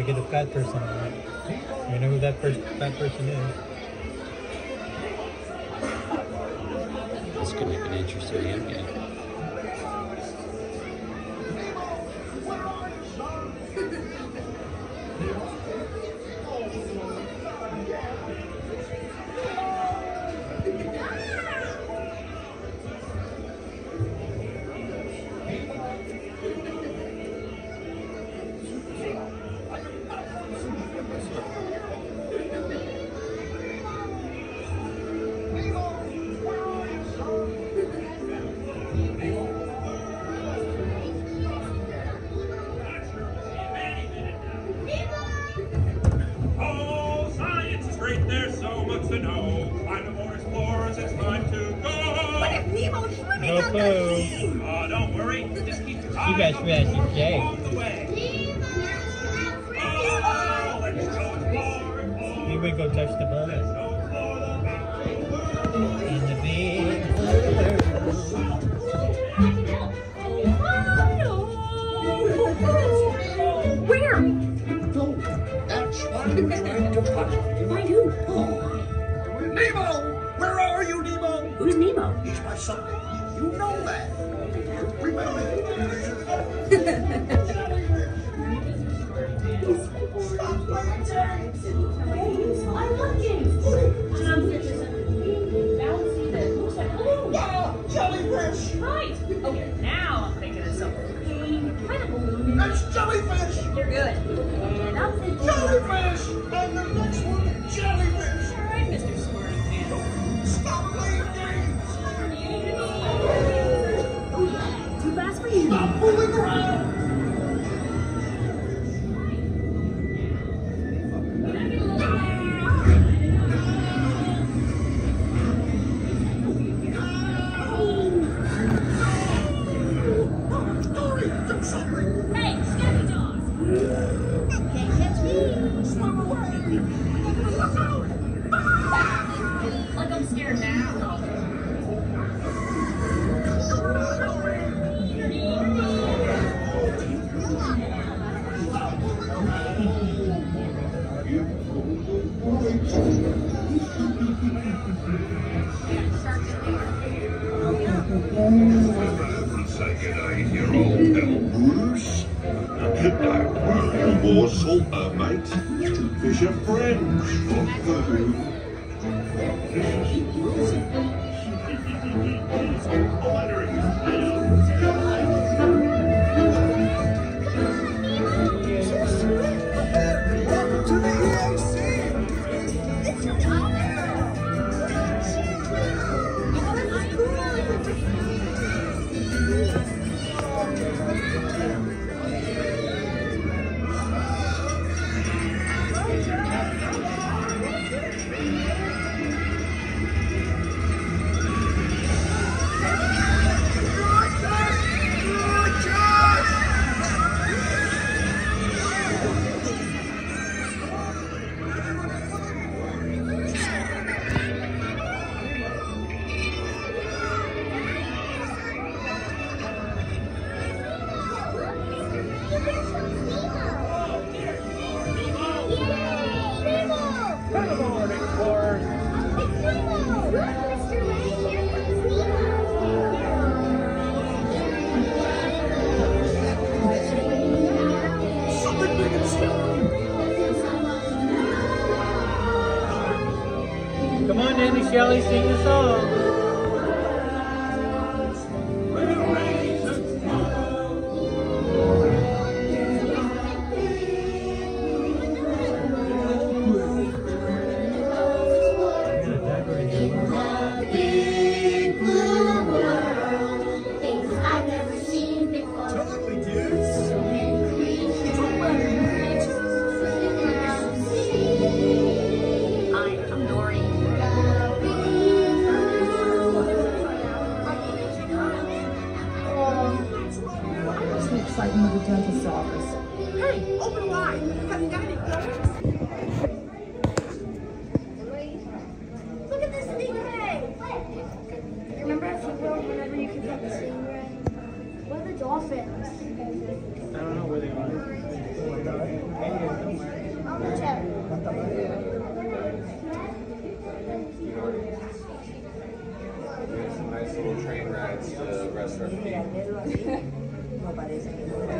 get a fat person on it. You know who that fat person is? This could make an interesting game. Don't worry, just keep your You guys fast as Jay. Here we go touch the bug. In the big Where? No, that's why I'm trying to find you. Why you? Nemo! Where are you, Nemo? Who's Nemo? He's my son. You know that. Remember? I love James. Jellyfish is bouncy that looks like balloons. Yeah, jellyfish. Right. Okay, now I'm thinking of something. Kind of balloon. That's jellyfish. You're good. And I'm thinking Jellyfish. And the next one, jellyfish. All right, Mr. Squirrely Pants. Stop playing games. Too fast for you. Stop fooling around. Hey, Scabby Jaws. Can't catch me. Swim away. Like I'm scared now. Say g'day, you old pal Bruce. Don't worry, morsel, mate. Fish are friends. Welcome to the EAC. Come on, Nanny Shelley, sing the song. I'm Dory. al verlo así, no parece que no.